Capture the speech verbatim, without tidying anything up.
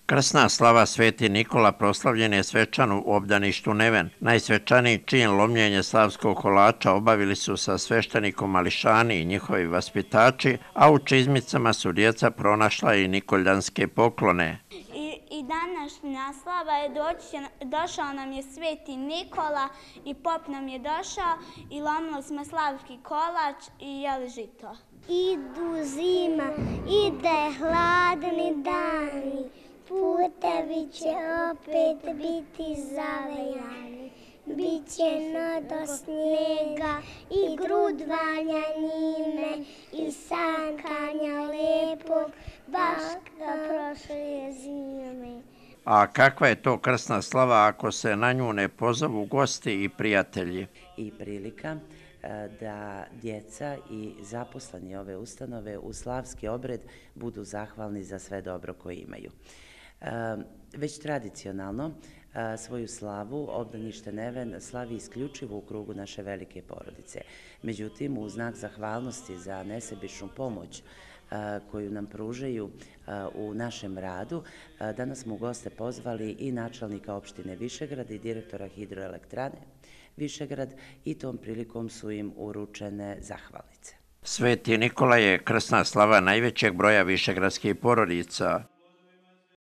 Krsna slava Sveti Nikola proslavljen je svečano u obdaništu Neven. Najsvečaniji čin lomljenje slavskog kolača obavili su sa sveštenikom Mališani i njihovi vaspitači, a u čizmicama su djeca pronašla i nikoljanske poklone. I, i današnja slava je doći, došao nam je Sveti Nikola i pop nam je došao i lomili smo slavski kolač i jeli žito. Idu zima, ide hladni dani, putevi će opet biti zavejani. Biće do snijega i grudvanja njime i sankanja lepog, baš kao prošle zime. A kakva je to krsna slava ako se na nju ne pozovu gosti i prijatelji? I prilika da djeca i zaposleni ove ustanove u slavski obred budu zahvalni za sve dobro koje imaju. Već tradicionalno svoju slavu obdanište Neven slavi isključivo u krugu naše velike porodice. Međutim, u znak zahvalnosti za nesebičnu pomoć koju nam pružaju u našem radu, danas smo u goste pozvali i načelnika opštine Višegrad i direktora hidroelektrane Višegrad i tom prilikom su im uručene zahvalnice. Sveti Nikola je krsna slava najvećeg broja višegradskih porodica.